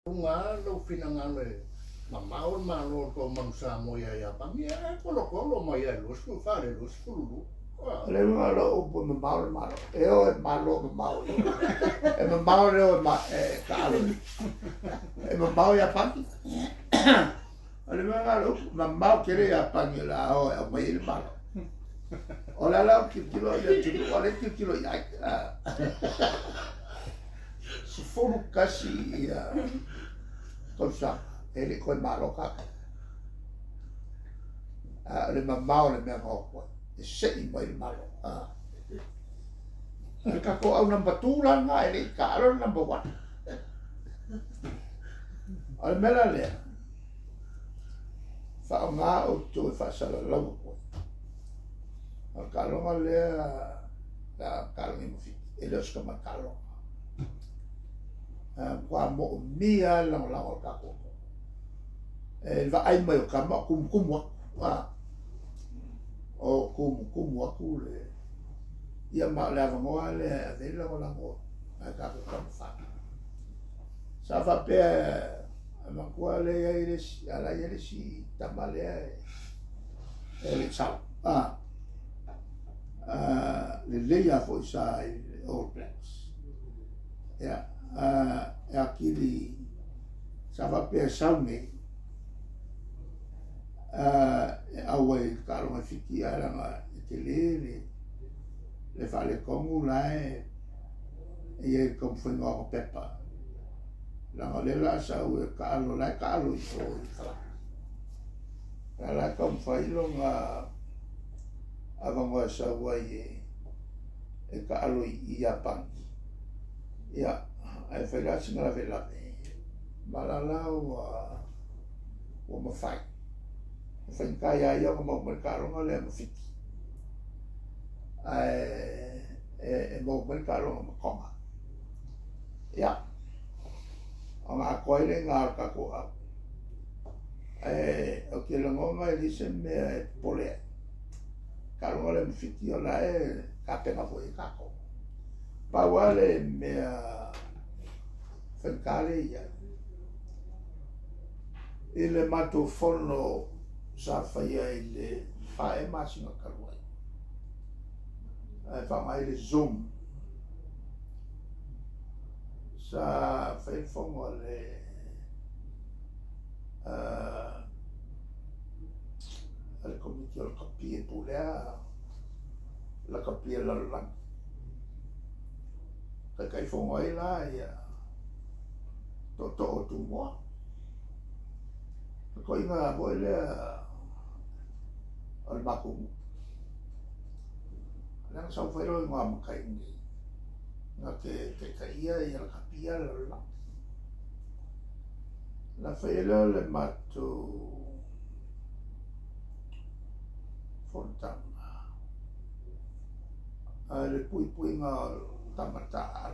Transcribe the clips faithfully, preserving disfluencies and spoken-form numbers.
Nga lo finangale mamao malo ko mangsa mo ya ya pamia kolo kolo mo ya lo sku fare lo sku le malo upo mamao malo eo e malo mamao e mamao eo ma e calo e mamao ya paki ale malo mamao kere ya paki la o e mai il malo ola la ki kilo ya kilo ole ki kilo ya si foru kasi ya cosa ele coi malo kaka le mamao le mea ngoko e sei mai malo e kako au namba tūra nga ele ka aro number one ale mera lea whao ngā o tu e whaasala lau koe al kalonga lea la kalonga mo fiti e leo ska ma kalonga kwa mo mia lang lang o kako e va ai mai o kama kum kum wa o kum kum wa ku le ia ma le va mo le de la la mo a ka ko ka fa sa va pe ma kwa le ia ile ala ile si tamale e le sa ah ah le le ya fo sa all blacks ya Uh, e akili sa va pe saune uh, e awe karo ma fiki ara ma te le le fale kongu lai e e kom foi ngo pepa la le la sa u karo lai karo i so la la kom foi lo nga avanga sa wa e e karo i Japan ya ai fai la singa la vela malala o o ma fai fai kaya ia ma mo mercado ma le ma fiti ai e mo mercado ma koma ya anga ko ile nga ka ko a e o ke lo ngoma e dice me pole karo le fiti ola e ka pe ma foi ka ko pa wale me Fenkale ia ele mato fono sa faia ele fa e masinga karuai ai fa mai le zoom sa fai fongo le uh, le comiti al capire pulea la capire la lang kai fongo ai la ia to to tu mo ko inga boile al baku lang sa fero nga makai ni nga ke te kaia ia la kapia la la fero le mato fontana ale pui pui nga tamata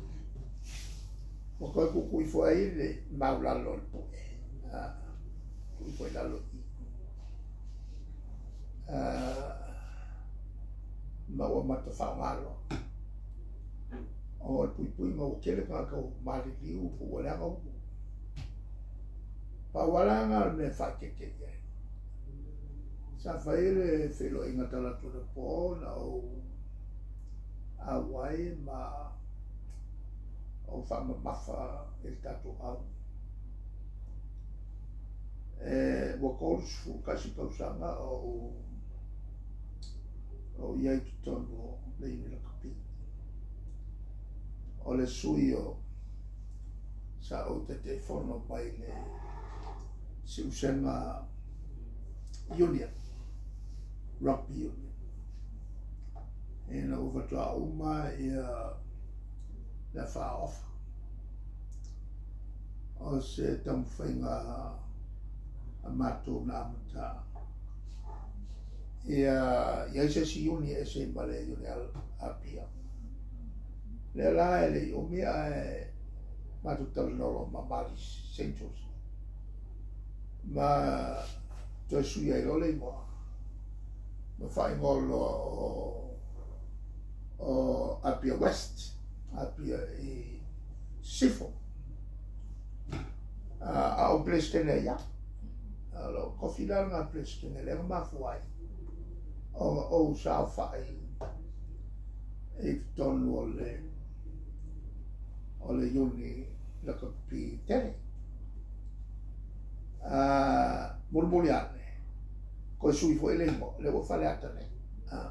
o ko ku ku fo ai le maula lo po ah ku fo la lo ah ma o ma to fa malo o pu pu mo ke le ka ko ma li li u po la ko pa wala nga me fa ke ke sa fa ile fe lo inga tala to le po na o a wai ma o fa mafa il tato au e wo kors fu kasi pausanga o o ia tutono le ina kapi o le suio sa o te telefono mai le si usenga union rugby union e na uvatua uma ia la fa off o se tam whainga a mato na mata ia ia se si uni e se male uni al apia le la ele o mia e mato tal nolo ma mali sentos ma to sui ai role mo ma fai ngolo o o apia west apia e sifo a o Palestina ya. Alo kofi la nga Palestina le ma fuai. O o sa fai. E ton o le o le yuni la kapi tere. Ah, murmuriane. Ko sui fo ele mo le vo fale atane. Ah.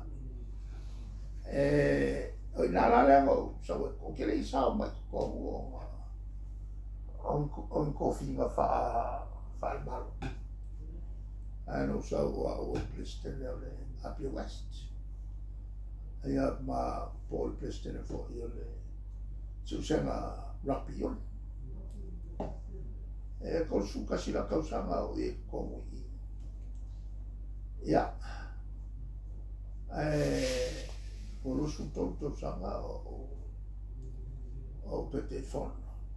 Eh, oi nala le ngo so ko ke le sa ma ko o on on kofi nga fa fa al malo. Ano sa o o Palestina le up west. Ia ma Paul Palestina fo io le su sema rugby io. E con su kasi la causa ma o e como i. Ia. Eh o lo su tonto sanga o o pe telefon.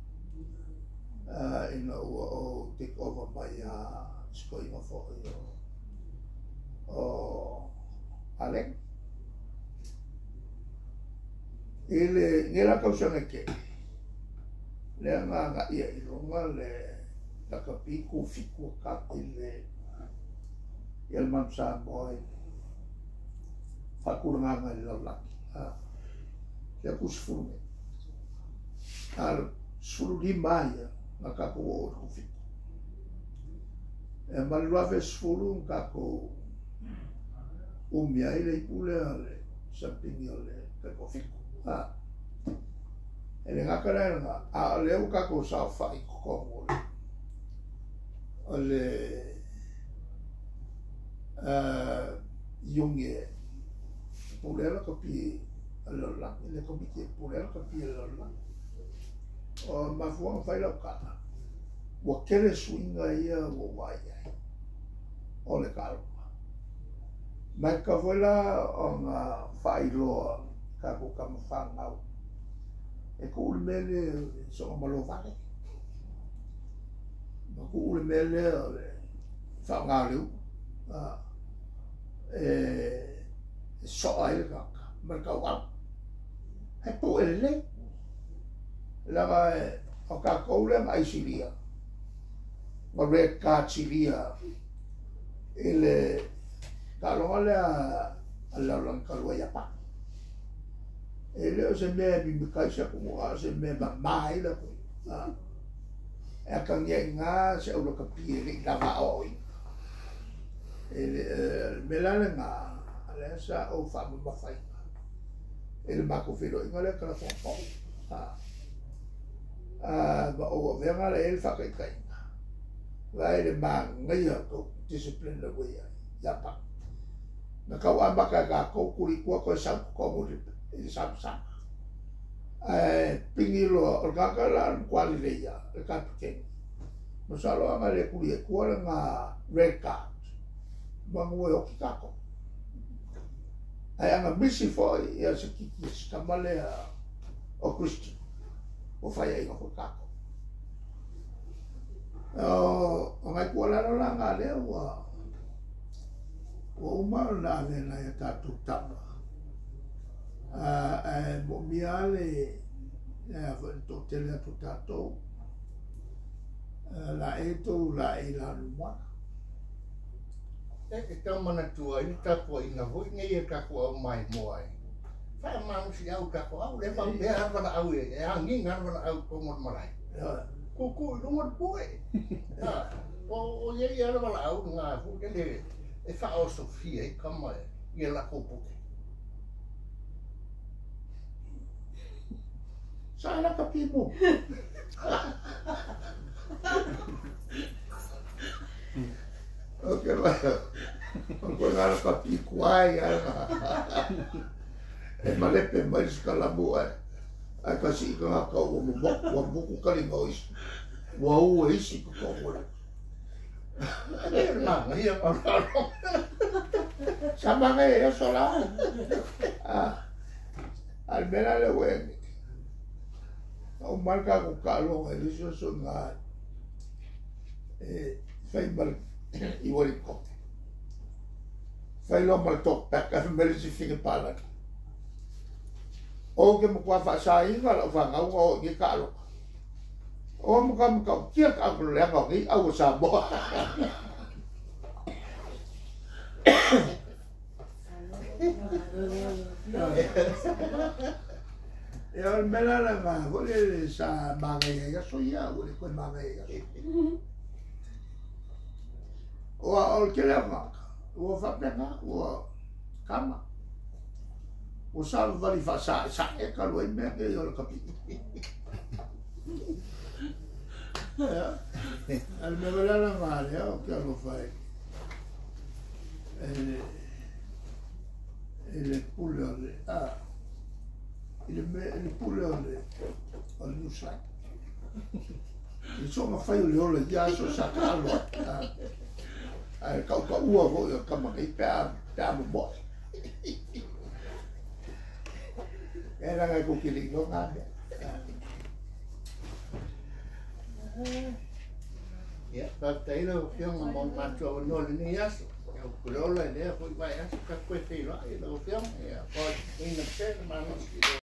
Uh, in o o take over my uh, skoinga fo io. O Allen. Ele nella causa che le nga ia i ronga le la capico fico ka ile il mansa boy fa kuranga le la ah le kusfume al sulu di maia na ka ko o fico e malua sfulu ka ko umia ile pule ale sapingi ale ka ko fico ah e le ngakara nga a le u ka ko sa fa i ko le uh, Junge pulera kapi alola le komite pulera kapi alola o ma fuang fai la kata wa kele swinga ia wo waya o le kalma ma ka vola on fai lo ka ko kam fanga e ko mele so malo vale ko ule mele fa ngalu a e so ai ka marka wa e po ele la ga o ka ko ule mai silia ma red ka silia ele ka lo ale a la lan ka lo ya pa ele o se me bi ka sa ko a se me ma mai la ko a e ka nga se o ka pili la ga oi ele melana nga ala sa o fa ma fai ele ma ko filo ngale ka fo fo ah ah ba o venga le el fa kai kai va ele ma ngai ko discipline le we ya pa na ka wa ba ka ka ko kuri ko ko sa ko mo le sa sa eh pingilo o ka ka la kwali le ya e ka ke no salo ama le kuri ko nga red card bangu o kako ai anga misi foi ia se kiki skamale o Christian o fai ai ko kako o ngai ko la la nga le wa o mal na le na ya tatu tama a e mo miale e to tele to tato la eto la ila luma e ka mana tua i ta ko ina ho ngai ka ko mai moi fa ma mu si au ka ko au le fa be har bana au e angi ngar bana au ko mo marai ku ku no mo boy o o ye ye bana au nga fu ke le e fa o sofia e kama e la ko po sa la kapimu okay va ko ngala kapi kuai ala e malepe mai skala boa a kasi ka ka o mo mo mo ko kali ngois wa o isi ko ko ma ia pa sama ngai e sola ah almena le wen o marca ko kalo e iso so nga e fai mal i wori ko fai lo mal tok tak ka mele si fique pala o ke mo kwa fa sai nga lo fa nga o ni kalo O mo kam ka kia ka ko le ka ki au sa bo. E al mela la ma vole sa mangai ya so ya vole ko mangai ya. O al ke la ma. O fa pena o kama. O sa vali fa sa sa e ka lo me ke yo ka pi. Al mela la ma le o ke lo fai. E le pulle alle ah il me il pulle alle al nusai insomma fai le ore di aso sacalo ah ai cau cau ua vo ka ma kai pa pa mo bo era ga ko kili no nga ya ka tai lo fiong mo ma cho no ni aso Kulola dia foi vai acho que foi feio lá e lo fiam e pode ir na pé mas